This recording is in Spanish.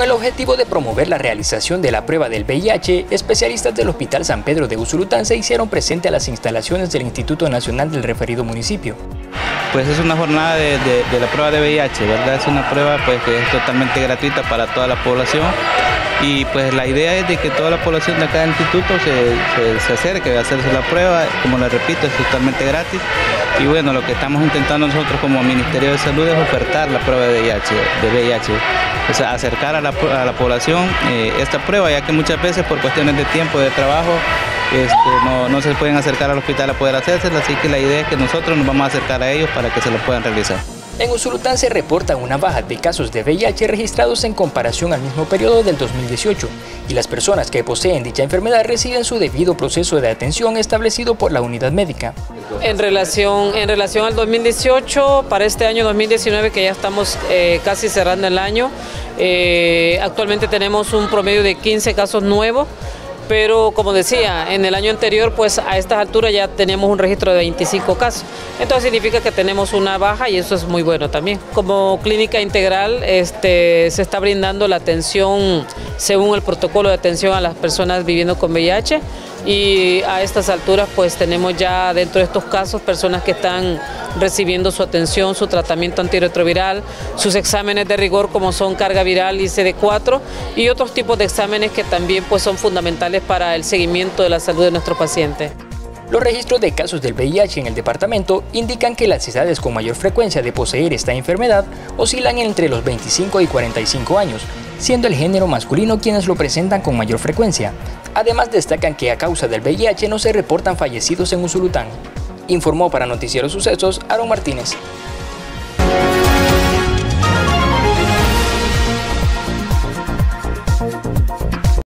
Con el objetivo de promover la realización de la prueba del VIH, especialistas del Hospital San Pedro de Usulután se hicieron presente a las instalaciones del Instituto Nacional del referido municipio. Pues es una jornada de la prueba de VIH, ¿verdad? Es una prueba pues, que es totalmente gratuita para toda la población y pues la idea es de que toda la población de acá del instituto se acerque a hacerse la prueba. Como les repito, es totalmente gratis y bueno, lo que estamos intentando nosotros como Ministerio de Salud es ofertar la prueba de VIH, o sea, acercar a la población esta prueba, ya que muchas veces por cuestiones de tiempo, de trabajo, no se pueden acercar al hospital a poder hacérsela, así que la idea es que nosotros nos vamos a acercar a ellos para que se lo puedan realizar. En Usulután se reporta una baja de casos de VIH registrados en comparación al mismo periodo del 2018 y las personas que poseen dicha enfermedad reciben su debido proceso de atención establecido por la unidad médica. En relación al 2018, para este año 2019 que ya estamos casi cerrando el año, actualmente tenemos un promedio de 15 casos nuevos. Pero como decía, en el año anterior, pues a estas alturas ya teníamos un registro de 25 casos. Entonces significa que tenemos una baja y eso es muy bueno también. Como clínica integral se está brindando la atención según el protocolo de atención a las personas viviendo con VIH y a estas alturas pues tenemos ya dentro de estos casos personas que están recibiendo su atención, su tratamiento antirretroviral, sus exámenes de rigor como son carga viral y CD4 y otros tipos de exámenes que también pues son fundamentales para el seguimiento de la salud de nuestros pacientes. Los registros de casos del VIH en el departamento indican que las edades con mayor frecuencia de poseer esta enfermedad oscilan entre los 25 y 45 años, siendo el género masculino quienes lo presentan con mayor frecuencia. Además destacan que a causa del VIH no se reportan fallecidos en Usulután. Informó para Noticiero Sucesos Aaron Martínez.